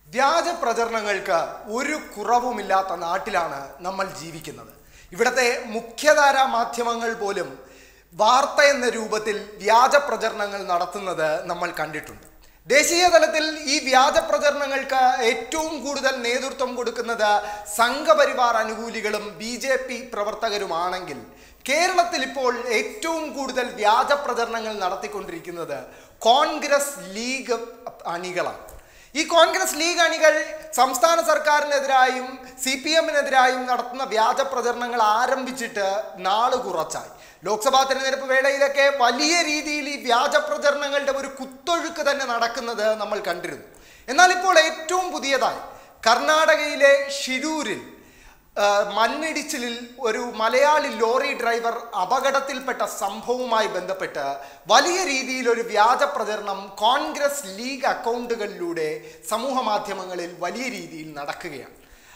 വ്യാജ പ്രചരണങ്ങൾക്ക് ഒരു കുറവുമില്ലാത്ത നാട്ടിലാണ് നമ്മൾ ജീവിക്കുന്നത്. ഇവിടുത്തെ മുഖ്യധാരാ മാധ്യമങ്ങൾ പോലും വാർത്ത എന്ന രൂപത്തിൽ വ്യാജ പ്രചരണങ്ങൾ നടത്തുന്നത് നമ്മൾ കണ്ടിട്ടുണ്ട്. ദേശീയ തലത്തിൽ ഈ വ്യാജ പ്രചരണങ്ങൾക്ക് ഏറ്റവും കൂടുതൽ നേതൃത്വം കൊടുക്കുന്നത് സംഘപരിവാർ അനുകൂലികളും BJP പ്രവർത്തകരുമാണെങ്കിൽ കേരളത്തിൽ ഇപ്പോൾ ഏറ്റവും കൂടുതൽ വ്യാജ പ്രചരണങ്ങൾ നടത്തിക്കൊണ്ടിരിക്കുന്നത് കോൺഗ്രസ് ലീഗ് അണികളാണ്. ഈ കോൺഗ്രസ് ലീഗ് അണികൾ സംസ്ഥാന സർക്കാരിനെതിരായും CPM-നെതിരായും നടത്തുന്ന വ്യാജ പ്രചരണങ്ങൾ ആരംഭിച്ചിട്ട് നാള് കുറച്ചായി. ലോക്സഭാ തെരഞ്ഞെടുപ്പ് വേളയിലൊക്കെ വലിയ രീതിയിൽ ഈ വ്യാജ പ്രചരണങ്ങളുടെ ഒരു കുത്തൊഴുക്ക് തന്നെ നടക്കുന്നത് നമ്മൾ കണ്ടിരുന്നു. എന്നാൽ ഇപ്പോൾ ഏറ്റവും പുതിയതായി കർണാടകയിലെ ഷിരൂരിൽ മണ്ണിടിച്ചിലിൽ ഒരു മലയാളി ലോറി ഡ്രൈവർ അപകടത്തിൽപ്പെട്ട സംഭവവുമായി ബന്ധപ്പെട്ട് വലിയ രീതിയിൽ ഒരു വ്യാജ പ്രചരണം കോൺഗ്രസ് ലീഗ് അക്കൗണ്ടുകളിലൂടെ സമൂഹ മാധ്യമങ്ങളിൽ വലിയ രീതിയിൽ നടക്കുകയാണ്.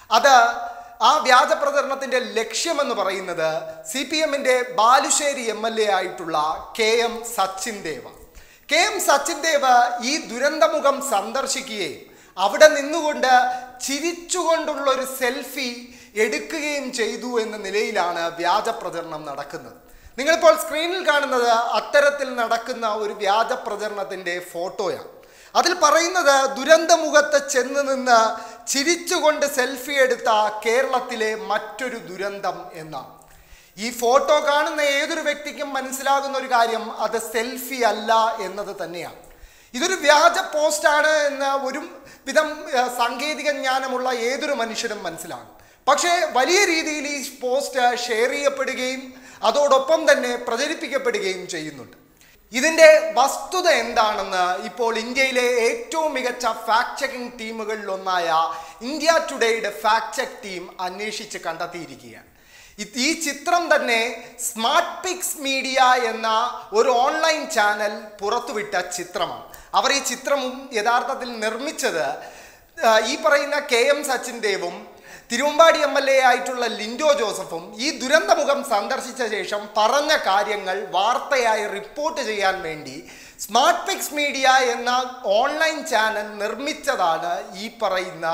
ആ വ്യാജ പ്രചരണത്തിൻ്റെ ലക്ഷ്യമെന്ന് പറയുന്നത് CPM-ന്റെ ബാലുശ്ശേരി MLA ആയിട്ടുള്ള KM സച്ചിൻ ദേവ് ഈ ദുരന്തമുഖം സന്ദർശിക്കുകയും അവിടെ നിന്നുകൊണ്ട് ചിരിച്ചുകൊണ്ടുള്ള ഒരു സെൽഫി എടുക്കുകയും ചെയ്തു എന്ന നിലയിലാണ് വ്യാജ പ്രചരണം നടക്കുന്നത്. നിങ്ങളിപ്പോൾ സ്ക്രീനിൽ കാണുന്നത് അത്തരത്തിൽ നടക്കുന്ന ഒരു വ്യാജ പ്രചരണത്തിൻ്റെ ഫോട്ടോയാണ്. അതിൽ പറയുന്നത് ദുരന്തമുഖത്ത് ചെന്ന് നിന്ന് ചിരിച്ചുകൊണ്ട് സെൽഫി എടുത്ത കേരളത്തിലെ മറ്റൊരു ദുരന്തം എന്നാണ്. ഈ ഫോട്ടോ കാണുന്ന ഏതൊരു വ്യക്തിക്കും മനസ്സിലാകുന്ന ഒരു കാര്യം അത് സെൽഫി അല്ല എന്നത് തന്നെയാണ്. ഇതൊരു വ്യാജ പോസ്റ്റാണ് എന്ന ഒരു വിധം സാങ്കേതിക ജ്ഞാനമുള്ള ഏതൊരു മനുഷ്യനും മനസ്സിലാകും. പക്ഷേ വലിയ രീതിയിൽ ഈ പോസ്റ്റ് ഷെയർ ചെയ്യപ്പെടുകയും അതോടൊപ്പം തന്നെ പ്രചരിപ്പിക്കപ്പെടുകയും ചെയ്യുന്നുണ്ട്. ഇതിൻ്റെ വസ്തുത എന്താണെന്ന് ഇപ്പോൾ ഇന്ത്യയിലെ ഏറ്റവും മികച്ച ഫാക്ട് ചെക്കിംഗ് ടീമുകളിലൊന്നായ ഇന്ത്യ ടുഡേയുടെ ഫാക്ട് ചെക്ക് ടീം അന്വേഷിച്ച് കണ്ടെത്തിയിരിക്കുകയാണ്. ഈ ചിത്രം തന്നെ സ്മാർട്ട് പിക്സ് മീഡിയ എന്ന ഒരു ഓൺലൈൻ ചാനൽ പുറത്തുവിട്ട ചിത്രമാണ്. അവർ ഈ ചിത്രം യഥാർത്ഥത്തിൽ നിർമ്മിച്ചത് ഈ പറയുന്ന KM സച്ചിൻ ദേവും തിരുവമ്പാടി MLA ആയിട്ടുള്ള ലിൻഡോ ജോസഫും ഈ ദുരന്തമുഖം സന്ദർശിച്ച ശേഷം പറഞ്ഞ കാര്യങ്ങൾ വാർത്തയായി റിപ്പോർട്ട് ചെയ്യാൻ വേണ്ടി സ്മാർട്ട് പിക്സ് മീഡിയ എന്ന ഓൺലൈൻ ചാനൽ നിർമ്മിച്ചതാണ് ഈ പറയുന്ന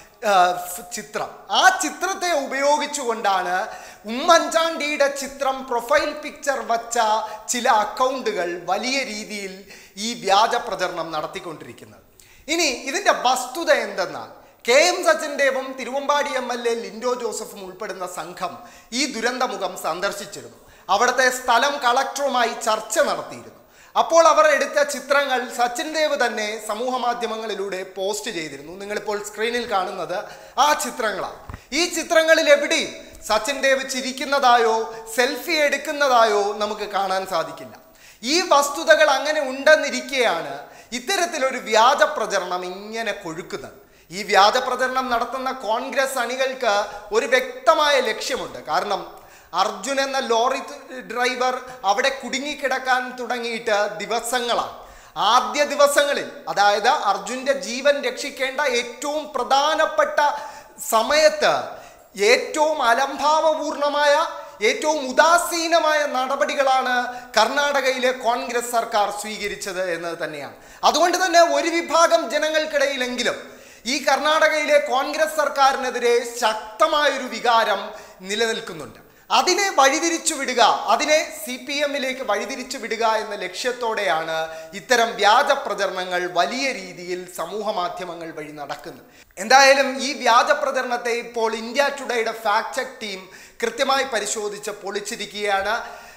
ചിത്രം. ആ ചിത്രത്തെ ഉപയോഗിച്ചുകൊണ്ടാണ് ഉമ്മൻചാണ്ടിയുടെ ചിത്രം പ്രൊഫൈൽ പിക്ചർ വച്ച ചില അക്കൗണ്ടുകൾ വലിയ രീതിയിൽ ഈ വ്യാജ പ്രചരണം നടത്തിക്കൊണ്ടിരിക്കുന്നത്. ഇനി ഇതിൻ്റെ വസ്തുത എന്തെന്നാൽ KM സച്ചിൻ ദേവും തിരുവമ്പാടി MLA ലിൻഡോ ജോസഫും ഉൾപ്പെടുന്ന സംഘം ഈ ദുരന്തമുഖം സന്ദർശിച്ചിരുന്നു. അവിടുത്തെ സ്ഥലം കളക്ടറുമായി ചർച്ച നടത്തിയിരുന്നു. അപ്പോൾ അവർ എടുത്ത ചിത്രങ്ങൾ സച്ചിൻ ദേവ് തന്നെ സമൂഹ മാധ്യമങ്ങളിലൂടെ പോസ്റ്റ് ചെയ്തിരുന്നു. നിങ്ങളിപ്പോൾ സ്ക്രീനിൽ കാണുന്നത് ആ ചിത്രങ്ങളാണ്. ഈ ചിത്രങ്ങളിൽ എവിടെയും സച്ചിൻ ദേവ് ചിരിക്കുന്നതായോ സെൽഫി എടുക്കുന്നതായോ നമുക്ക് കാണാൻ സാധിക്കില്ല. ഈ വസ്തുതകൾ അങ്ങനെ ഉണ്ടെന്നിരിക്കെയാണ് ഇത്തരത്തിലൊരു വ്യാജ പ്രചരണം ഇങ്ങനെ കൊഴുക്കുന്നത്. ഈ വ്യാജ പ്രചരണം നടത്തുന്ന കോൺഗ്രസ് അണികൾക്ക് ഒരു വ്യക്തമായ ലക്ഷ്യമുണ്ട്. കാരണം അർജുൻ എന്ന ലോറി ഡ്രൈവർ അവിടെ കുടുങ്ങിക്കിടക്കാൻ തുടങ്ങിയിട്ട് ദിവസങ്ങളാണ്. ആദ്യ ദിവസങ്ങളിൽ, അതായത് അർജുൻ്റെ ജീവൻ രക്ഷിക്കേണ്ട ഏറ്റവും പ്രധാനപ്പെട്ട സമയത്ത് ഏറ്റവും അലംഭാവപൂർണമായ ഏറ്റവും ഉദാസീനമായ നടപടികളാണ് കർണാടകയിലെ കോൺഗ്രസ് സർക്കാർ സ്വീകരിച്ചത് എന്നത് തന്നെയാണ്. അതുകൊണ്ട് തന്നെ ഒരു വിഭാഗം ജനങ്ങൾക്കിടയിലെങ്കിലും ഈ കർണാടകയിലെ കോൺഗ്രസ് സർക്കാരിനെതിരെ ശക്തമായൊരു വികാരം നിലനിൽക്കുന്നുണ്ട്. അതിനെ വഴിതിരിച്ചു വിടുക, അതിനെ CPM-ലേക്ക് വഴിതിരിച്ചു വിടുക എന്ന ലക്ഷ്യത്തോടെയാണ് ഇത്തരം വ്യാജ പ്രചരണങ്ങൾ വലിയ രീതിയിൽ സമൂഹ മാധ്യമങ്ങൾ വഴി നടക്കുന്നത്. എന്തായാലും ഈ വ്യാജ പ്രചരണത്തെ ഇപ്പോൾ ഇന്ത്യ ടുഡേയുടെ ഫാക്ട് ചെക്ക് ടീം കൃത്യമായി പരിശോധിച്ച് പൊളിച്ചിരിക്കുകയാണ്.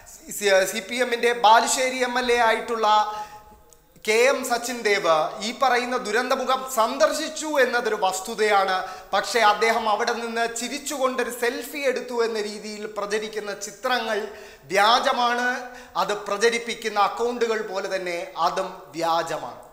CPM-ന്റെ ബാലുശ്ശേരി MLA ആയിട്ടുള്ള KM സച്ചിൻ ദേവ് ഈ പറയുന്ന ദുരന്തമുഖം സന്ദർശിച്ചു എന്നതൊരു വസ്തുതയാണ്. പക്ഷേ അദ്ദേഹം അവിടെ നിന്ന് ചിരിച്ചുകൊണ്ടൊരു സെൽഫി എടുത്തു എന്ന രീതിയിൽ പ്രചരിക്കുന്ന ചിത്രങ്ങൾ വ്യാജമാണ്. അത് പ്രചരിപ്പിക്കുന്ന അക്കൗണ്ടുകൾ പോലെ തന്നെ അതും വ്യാജമാണ്.